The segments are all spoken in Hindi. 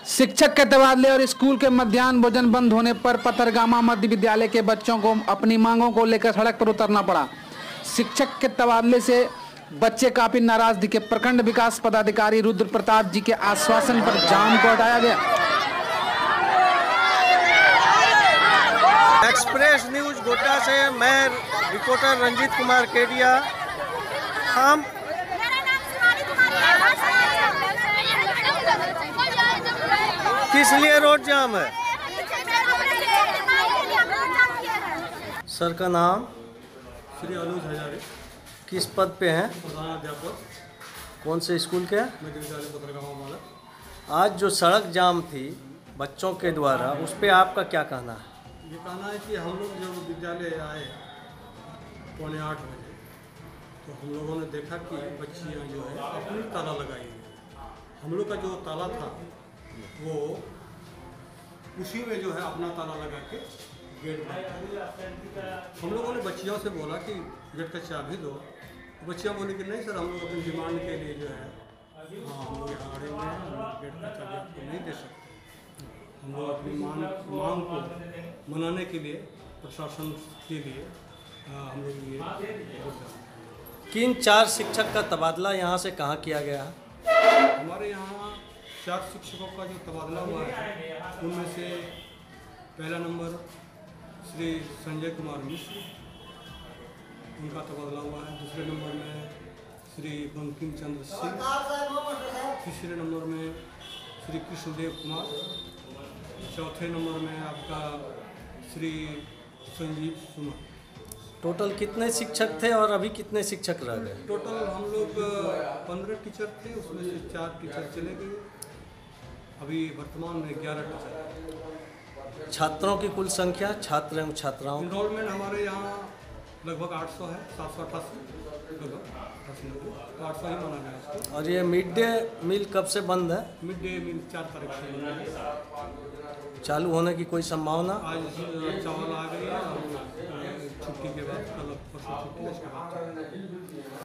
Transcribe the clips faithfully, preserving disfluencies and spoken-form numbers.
शिक्षक के तबादले और स्कूल के मध्याह्न भोजन बंद होने पर पथरगामा मध्य विद्यालय के बच्चों को अपनी मांगों को लेकर सड़क पर उतरना पड़ा। शिक्षक के तबादले से बच्चे काफी नाराज दिखे। प्रखंड विकास पदाधिकारी रुद्र प्रताप जी के आश्वासन पर जाम को हटाया गया। एक्सप्रेस न्यूज गोड्डा से मैं रिपोर्टर रंजीत कुमार केडिया। हम किस लिए रोड जाम है? सर का नाम? श्री अनुज हजारे। किस पद पे हैं? प्रधानाध्यापक। कौन से स्कूल के? मध्य विद्यालय पथरगामा माला। आज जो सड़क जाम थी बच्चों के द्वारा, उस पे आपका क्या कहना है? ये कहना है कि हम लोग जब विद्यालय आए पौने आठ बजे तो हम लोगों ने देखा कि बच्चियाँ जो है अपनी ताला लगाई हुई है। हम लोग का जो ताला था वो उसी में जो है अपना ताला लगा के गेट बंद। हम लोगों ने बच्चियों से बोला कि गेट का चाबी दो। बच्चियाँ बोली कि नहीं सर, हम लोग अपनी डिमांड के लिए जो है हाँ हम लोग यहाँ आड़े हुए हैं, हम लोग गेट का चाबी आपको नहीं दे सकते। हम लोग अपनी मांग मांग को मनाने के लिए प्रशासन के लिए हम लोग ये। किन चार शिक्षक का तबादला यहाँ से कहाँ किया गया है? हमारे यहाँ चार शिक्षकों का जो तबादला हुआ है उनमें से पहला नंबर श्री संजय कुमार मिश्र, उनका तबादला हुआ है। दूसरे नंबर में श्री बंकिम चंद्र सिंह। तीसरे नंबर में श्री कृष्णदेव कुमार। चौथे नंबर में आपका श्री संजीव सुमन। टोटल कितने शिक्षक थे और अभी कितने शिक्षक रह गए? टोटल हम लोग पंद्रह टीचर थे, उसमें से चार टीचर चले गए। अभी वर्तमान में ग्यारह टीचर। छात्रों की कुल संख्या, छात्र एवं छात्राओं? इनरोलमेंट हमारे यहाँ लगभग आठ सौ है, सात सौ अट्ठासी लगभग अट्ठासी नब्बे तो आठ सौ ही माना गया इसको। और ये मिड डे मील कब से बंद है? मिड डे मील चार तारीख से बंद है। चालू होने की कोई संभावना? आज चावल आ गई है और छुट्टी के बाद कल परसों छुट्टी है, इसके बाद।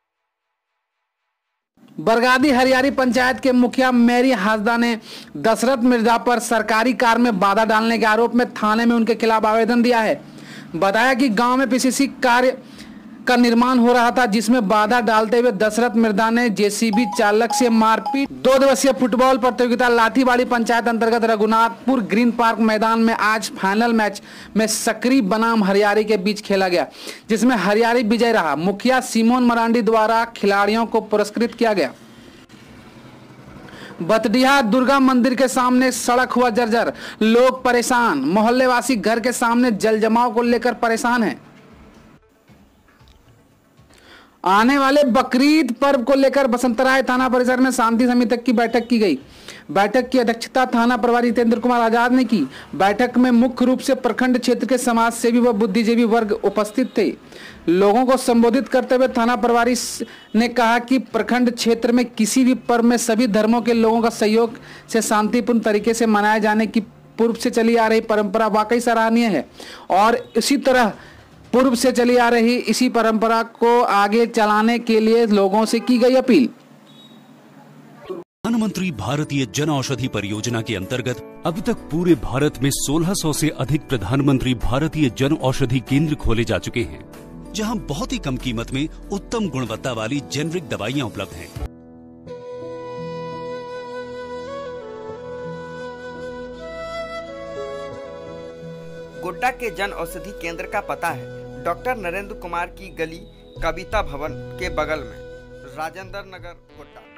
बरगादी हरियारी पंचायत के मुखिया मेरी हासदा ने दशरथ मिर्जा पर सरकारी कार में बाधा डालने के आरोप में थाने में उनके खिलाफ आवेदन दिया है। बताया कि गांव में पीसीसी कार्य का निर्माण हो रहा था, जिसमें बाधा डालते हुए दशरथ मिर्जा ने जेसीबी चालक से मारपीट। दो दिवसीय फुटबॉल प्रतियोगिता लाठीवाड़ी पंचायत अंतर्गत रघुनाथपुर ग्रीन पार्क मैदान में आज फाइनल मैच में सकरी बनाम हरियारी के बीच खेला गया, जिसमें हरियारी विजय रहा। मुखिया सिमोन मरांडी द्वारा खिलाड़ियों को पुरस्कृत किया गया। बतडीहा दुर्गा मंदिर के सामने सड़क हुआ जर्जर, लोग परेशान। मोहल्लेवासी घर के सामने जल जमाव को लेकर परेशान हैं। आने वाले बकरीद पर्व को लेकर बसंतराय थाना परिसर में शांति समिति की बैठक की गई। बैठक की अध्यक्षता थाना प्रभारी जितेंद्र कुमार आजाद ने की। बैठक में मुख्य रूप से प्रखंड क्षेत्र के समाज सेवी व बुद्धिजीवी वर्ग उपस्थित थे। लोगों को संबोधित करते हुए थाना प्रभारी ने कहा कि प्रखंड क्षेत्र में किसी भी पर्व में सभी धर्मों के लोगों का सहयोग से शांतिपूर्ण तरीके से मनाए जाने की पूर्व से चली आ रही परंपरा वाकई सराहनीय है और इसी तरह पूर्व से चली आ रही इसी परंपरा को आगे चलाने के लिए लोगों से की गई अपील। प्रधानमंत्री भारतीय जन औषधि परियोजना के अंतर्गत अब तक पूरे भारत में सोलह सौ से अधिक प्रधानमंत्री भारतीय जन औषधि केंद्र खोले जा चुके हैं, जहां बहुत ही कम कीमत में उत्तम गुणवत्ता वाली जेनरिक दवाइयां उपलब्ध हैं। गोड्डा के जन औषधि केंद्र का पता है डॉक्टर नरेंद्र कुमार की गली कविता भवन के बगल में, राजेंद्र नगर, गोड्डा।